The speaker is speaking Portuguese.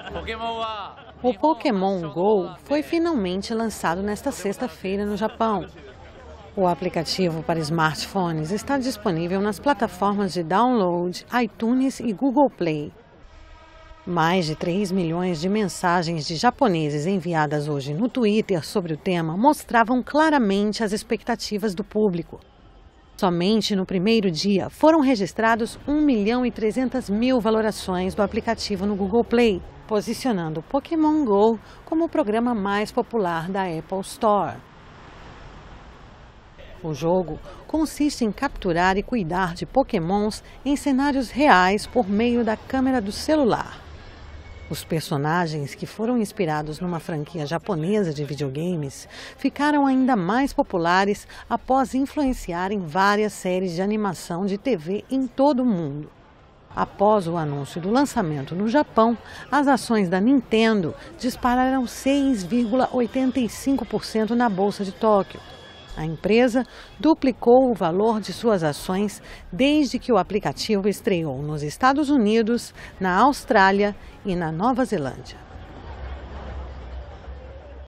O Pokémon Go foi finalmente lançado nesta sexta-feira no Japão. O aplicativo para smartphones está disponível nas plataformas de download, iTunes e Google Play. Mais de 3 milhões de mensagens de japoneses enviadas hoje no Twitter sobre o tema mostravam claramente as expectativas do público. Somente no primeiro dia foram registrados 1.300.000 valorações do aplicativo no Google Play, posicionando o Pokémon Go como o programa mais popular da Apple Store. O jogo consiste em capturar e cuidar de Pokémons em cenários reais por meio da câmera do celular. Os personagens, que foram inspirados numa franquia japonesa de videogames, ficaram ainda mais populares após influenciarem várias séries de animação de TV em todo o mundo. Após o anúncio do lançamento no Japão, as ações da Nintendo dispararam 6,85% na Bolsa de Tóquio. A empresa duplicou o valor de suas ações desde que o aplicativo estreou nos Estados Unidos, na Austrália e na Nova Zelândia.